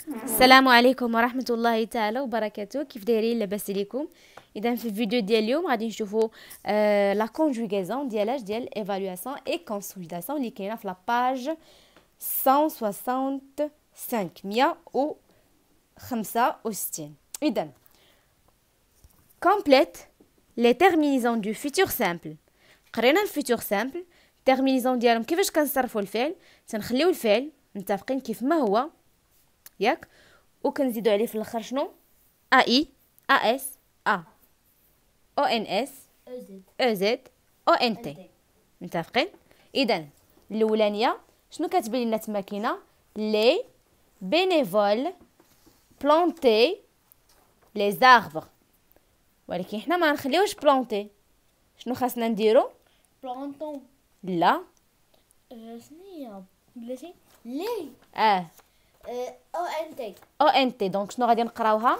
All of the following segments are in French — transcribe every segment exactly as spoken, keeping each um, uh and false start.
السلام عليكم ورحمة الله تعالى وبركاته. كيف دايرين؟ لاباس عليكم؟ اذا في الفيديو ديال اليوم غادي نشوفوا آه لا كونجوغاسيون ديالاش ديال ايفالواسيون اي كونسوليداسيون اللي كاينه في لاباج مية وخمسة وستين مية وخمسة وستين. اذا كومبليت لي تيرمينيزون دو فيتور سامبل. قرينا الفيتور سامبل التيرمينيزون ديالهم كيفاش كنصرفوا الفعل، تنخليو الفعل متفقين كيف ما هو ياك، وكنزيدو عليه في الاخر شنو؟ ا اي ا اس ا او ان اس او زد او ان تي. متفقين؟ اذا الاولانيه شنو كتبين لنا تما؟ كاينه لي بينيفول بلانتي لي زاربر، ولكن حنا ما نخليوش بلانتي. شنو خاصنا نديرو؟ بلانطون. لا شنو بلاتي لي اه او ان تي. او ان تي. دونك شنو غادي نقراوها؟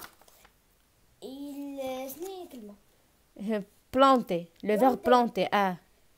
il شنو هي الكلمه؟ بلانتي لو فيرب بلانتي. اه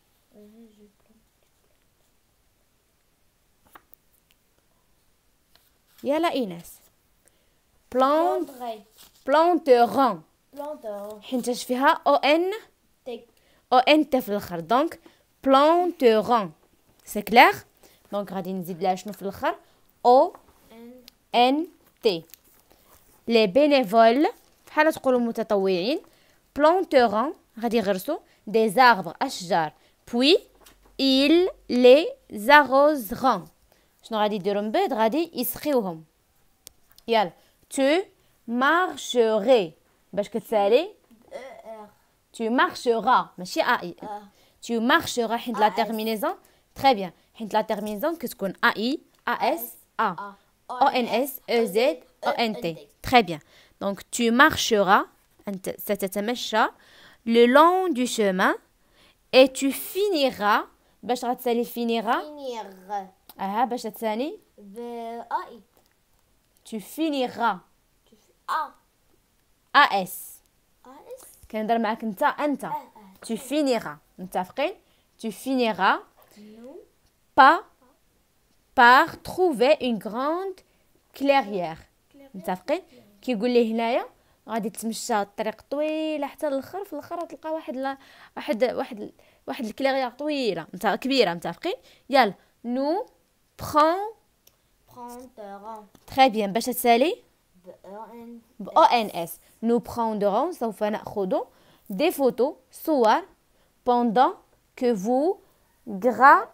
يلا ايناس بلانت بلانتغي بلانتورون بلانتون حيتاش فيها او ان تي. او ان تي في الاخر. دونك بلانتورون سي كلير. دونك غادي نزيد لها شنو في الاخر؟ او ان ان تي. لي بينيفول بحال تقولوا متطوعين. بلانتورون غادي يغرسوا دي زاربر اشجار، بوي il les arroseront. شنو غادي يديروا من بعد؟ غادي يسقيوهم. يلا tu marcherais باش كتسالي ار tu marcheras ماشي اي. tu marcheras حيت لا تيرمينيزون تري بيان، حيت لا تيرمينيزون كتكون اي ا اس ا او ان اس او زد او ان تي. تري بيان. دونك tu marcheras انت ستتمشى le long du chemin et tu finiras باش غتسالي فينيغا. فينيغ اها باش تسالي ب اي tu finiras ا اس. اس كنهضر معاك انت انت tu finiras. متفقين؟ tu finiras نو pas par trouver une grande clairière. متفقين؟ كيقول لي هنايا غادي تمشى الطريق طويله حتى الاخر، في الاخر تلقى واحد لا واحد واحد واحد الكليغيار طويله متى كبيره. متفقين؟ يلا نو برون برونترون تري بيان باش تسالي ب ان ب او ان اس. نو prendrons سوف ناخذ دي فوتو صور pendant que vous gra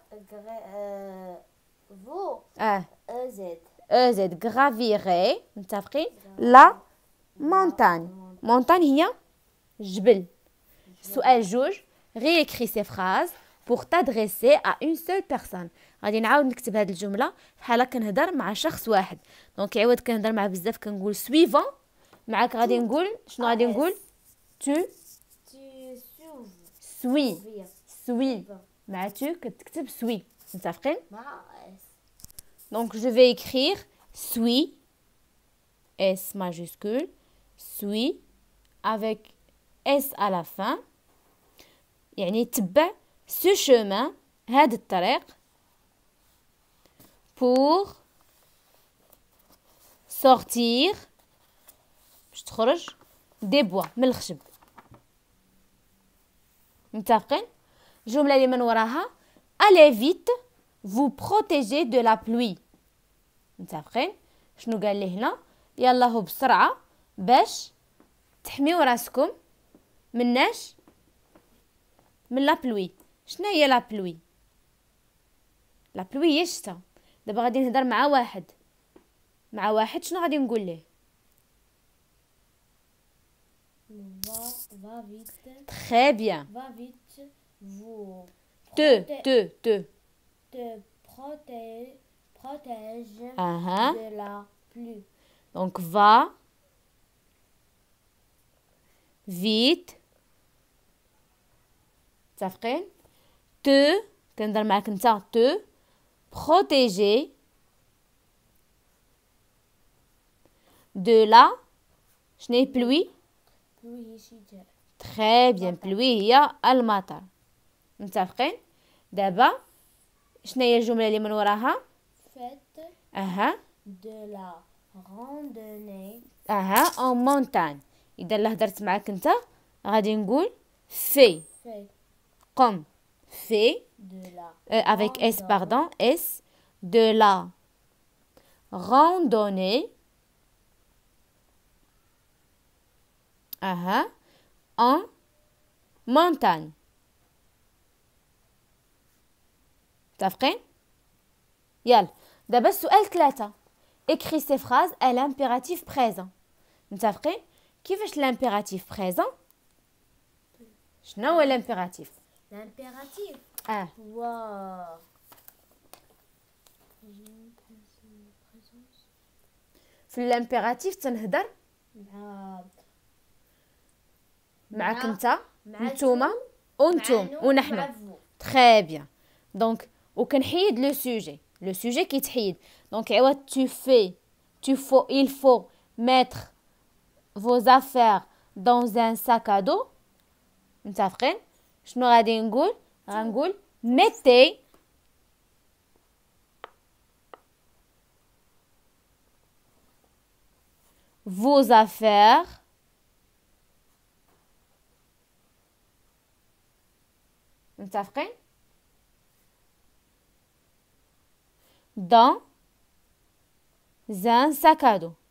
فو اه زد او زد gravirez. متفقين؟ لا مونتاني. مونتاني هي جبل. سؤال جوج réécris ces phrases pour t'adresser à une seule personne. غادي نعاود نكتب هذه الجمله بحال كنهضر مع شخص واحد. دونك عوض كنهضر مع بزاف كنقول سويفون، معاك غادي نقول شنو؟ غادي نقول tu تي سوف suis فيا suis مع tu كتكتب suis. متفقين؟ مع اس Donc je vais écrire suis S majuscule suis avec S à la fin، يعني تبع ce chemin هذا الطريق pour sortir باش تخرج des bois من الخشب. متفقين؟ الجملة اللي من وراها allez vite vous protéger de la pluie. متفقين؟ شنو قال لي هنا؟ يلا هو بسرعة باش تحميو راسكم مناش؟ من لا بلوي. شنو هي لا بلوي؟ لا بلوي هي الشتا. دابا غادي نهضر مع واحد مع واحد شنو غادي نقول ليه؟ va va vite تري بيان. va vite vous te te te te protège protège اها. de la pluie. دونك va vite. متفقين؟ te كنهضر معاك انت te protéger de la شنو هي بلوي؟ pluie هي شتاء. تري بيان. بلوي هي المطر. متفقين؟ دابا شنو هي الجمله اللي من وراها؟ faites اها de la randonnée, اها en montagne. اذا لا هدرت معاك انت غادي نقول fait. fait قم fait de la euh, avec S randonnée, pardon S de la randonnée اها en montagne. متفقين؟ يلا دابا السؤال ثلاثة. écris ces phrases à l'impératif présent. متفقين؟ كيفاش l'impératif présent؟ شنو هو l'impératif؟ l'impératif. اه Wow. في l'impératif تنهضر مع معك مع- انت مع نتوما مع وانتم nous, ونحن. مع vous. Très bien. Donc, وكنحيد لو سوجي. لو سوجي كيتحيد. Donc, عوض tu fais, tu faut, il faut mettre vos affaires dans un sac à dos. متفقين؟ شنو غادي نقول؟ غنقول mettez vos affaires متفقين؟ dans un sac à dos.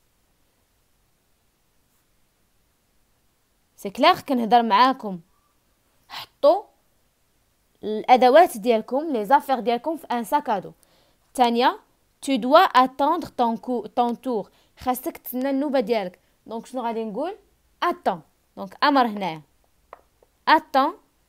سي كلير كنهضر معاكم حطوا الادوات ديالكم لي زافير ديالكم في ان ساك ادو. الثانيه tu dois attendre ton cou- ton tour. خاصك تسنى النوبه ديالك. دونك شنو غادي نقول؟ attends. دونك امر هنايا attends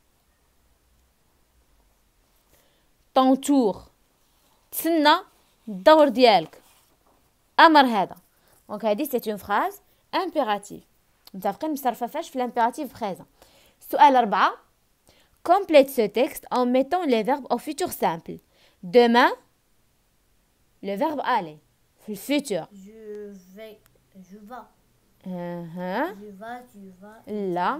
ton tour. تسنى الدور ديالك. امر هذا. دونك هذه سي اون فراز امبيراتيف. متفقين مصرفه فاش في l'impératif présent. سؤال أربعة. Complète ce texte en mettant les verbes au futur simple. Demain, le verbe aller. في الفوتور. Je vais, je vas, أها. je vas, tu vas, لا.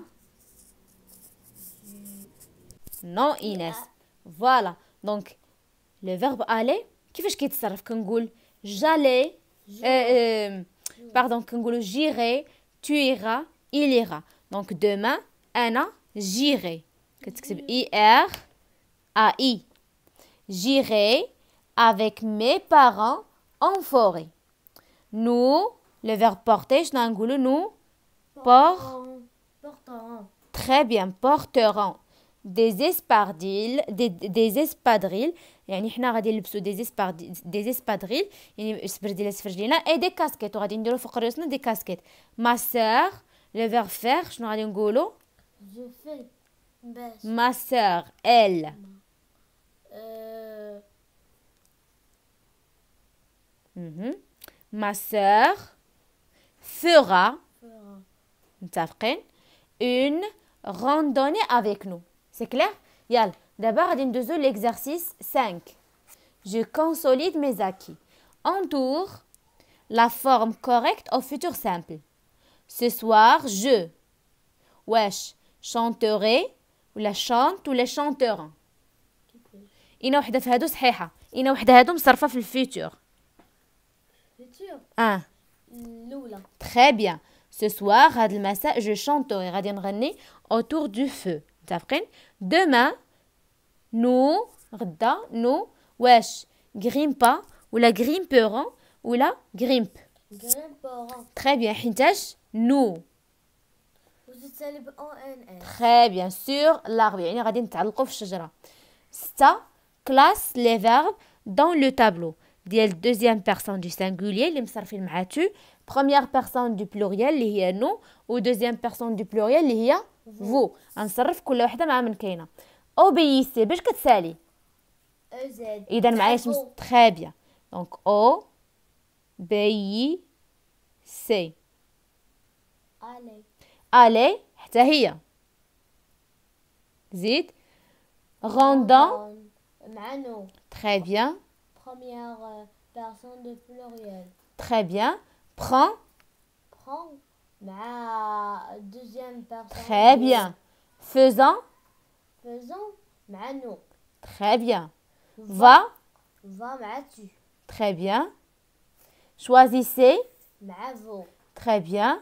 tu... Non Inès. Voilà. Donc, le verbe aller كيفاش كيتصرف؟ كنقول j'allais. Je- Euh, euh, pardon, كنقولوا j'irai, tu iras, il ira. Donc demain, أنا j'irai. كتكتب I R A I. J'irai avec mes parents en forêt. Nous, le verbe porter, شنو غنقولوا nous por Portant. très bien porteront des espadrilles des, des espadrilles يعني حنا غادي نلبسوا des espadrilles des espadrilles يعني اسبرديله في رجلينا et des casquettes وغادي نديروا فوق راسنا des casquettes. Ma sœur le verbe faire شنو غادي نقولوا؟ Je fais. Baisse. Ma sœur elle Euh, Mhm. ma sœur fera fera. متفقين une randonnée avec nous. C'est clair؟ يلا دابا غادي ندوزو l'exercice cinq. Je consolide mes acquis. Entoure la forme correcte au futur simple. Ce soir, je واش chanterai ولا chante ولا chanteront. إينا وحدة في هادو صحيحة. إينا وحدة هادو مصرفة في الفيتور. Futur. اه الأولى. Très bien. Ce soir, هاد المساء je chanterai. غادي نغني autour du feu. متفقين؟ Demain, nous غدا nous واش grimpa ولا grimperons ولا grimpe. Grimperant. Très bien. حيتاش nous. وتتسالب أو إن إس. Très bien. Sur l'arbre. يعني غادي نتعلقوا في الشجرة. ستة. Classe les verbes dans le tableau. ديال deuxième personne du singulier اللي مصرفين مع tu. Première personne du pluriel اللي هي nous. و deuxième personne du pluriel اللي هي vous. غنصرف كل وحدة مع من كاينة. Obéissez باش كتسالي. أز. إذا معايا شمس. Très bien. Donc O B I C. Allez. Allez حتى هي. زيد. Rendant. مع nous. Très bien. Première euh, personne de pluriel. Très bien. Prends. Prends. مع deuxième personne. Très de- bien. Faisant. Faisons. مع nous. Très bien. Va. Va مع tu. Très bien. choisissez مع فو. très bien.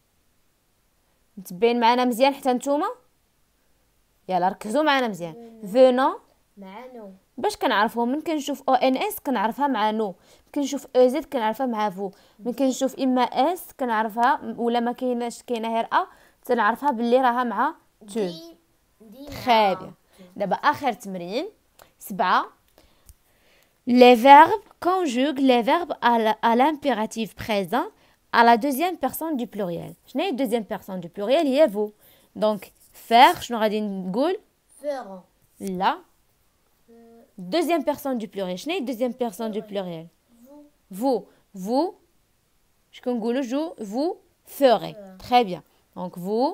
متبين معنا مزيان حتى نتوما؟ يلا ركزوا معنا مزيان. venons مع نو. باش كنعرفوه من كنشوف او ان اس كنعرفها مع نو، كنشوف او زد كنعرفها مع فو، من كنشوف اما اس كنعرفها ولا ما كايناش كاينه غير ا تنعرفها باللي راها مع تو. دي دي très bien. دابا اخر تمرين سبعة. les verbes conjuguent les verbes à la- à l'impératif présent à la deuxième personne du pluriel. شنو هي deuxième personne du pluriel؟ هي vous. donc faire شنو غادي نقول؟ فيرون. لا deuxième personne du pluriel. شنو هي deuxième personne du pluriel؟ فو. vous vous je كنقولوا جو vous ferez. très bien. donc vous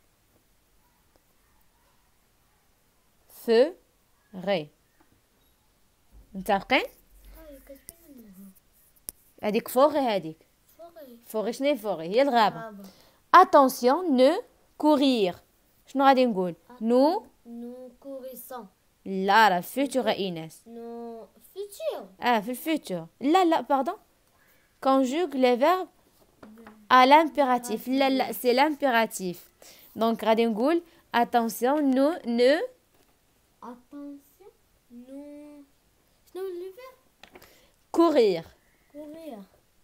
ferez. متفقين؟ هاي كتبين منها. هذيك فوغي هذيك فوقي. فوغي شنو هي فوغي؟ هي الغابة. غابة. attention ne courir شنو غادي نقول؟ نو نو كوريسون. لا راه فيتور ايناس. نو فيتور. اه في الفيتور. لا لا باردون. conjugue les verbes à l'impératif. لا لا سي l'impératif. donc غادي نقول attention ne ne اتونسيون. نو شنو اللي فيه؟ courir. كوريا.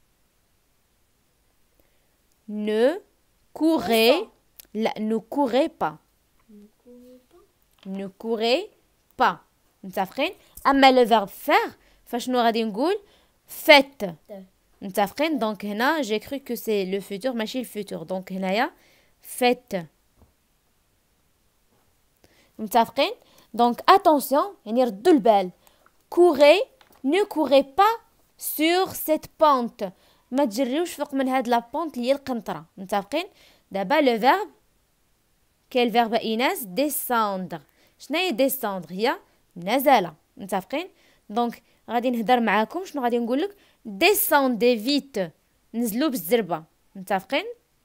ne courez لا ne courez pas. نو كوري با. ne courez pas. متفقين؟ اما لو verbe faire فشنو غادي نقول؟ faites. متفقين؟ دونك هنا j'ai cru que c'est le futur ماشي الفيتور. دونك هنايا faites. متفقين؟ دونك attention يعني ردوا البال. courez ne courez pas sur cette pente. ما تجريوش فوق من هاد لا بونت اللي هي القنطرة. متفقين؟ دابا لو verbe quel verbe ايناس؟ descendre. شنو هي descendre؟ هي نزل. متفقين؟ دونك غادي نهضر معاكم شنو غادي نقول لك؟ descendez vite. نزلوا بالزربه. متفقين؟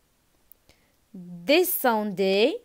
descendez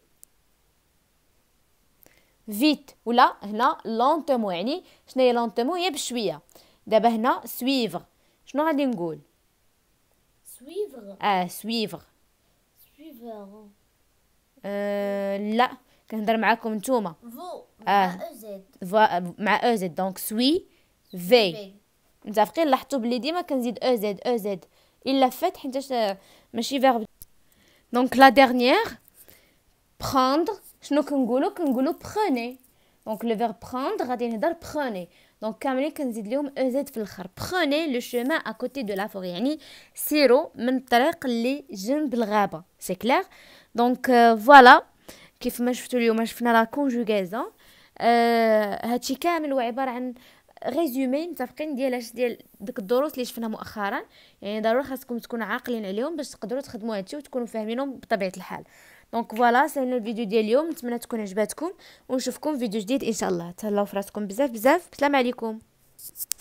vite ولا هنا lentement يعني شنو هي lentement؟ هي بشويه. دابا هنا suivre شنو غادي نقول؟ سويفر. اه suivre. سويفر. أه لا كنهضر معاكم نتوما. فو. آه. مع زد. فا- مع او زد دونك سوي في. متفقين؟ لاحظتوا بلي ديما كنزيد او زد او زد الا فات حيتاش ماشي فيرب. دونك لا ديرنيير prendre شنو كنقولوا؟ كنقولوا prenez. دونك لو فيرب prendre غادي نهضر prenez. دونك كاملين كنزيد لهم او زد في الاخر. prenez لو chemin à côté de la forêt يعني سيروا من الطريق اللي جنب الغابه. سي كلير؟ دونك فوالا كيف ما شفتوا اليوم شفنا لا كونجوغازون. آه هادشي كامل هو عباره عن ريزومي متفقين ديال اش ديال ديك الدروس اللي شفنا مؤخرا. يعني ضروري خاصكم تكونوا عاقلين عليهم باش تقدروا تخدموا هادشي وتكونوا فاهمينهم بطبيعه الحال. دونك فوالا سالنا الفيديو ديال اليوم، نتمنى تكون عجباتكم ونشوفكم فيديو جديد ان شاء الله. تهلاو فراسكم بزاف بزاف. السلام عليكم.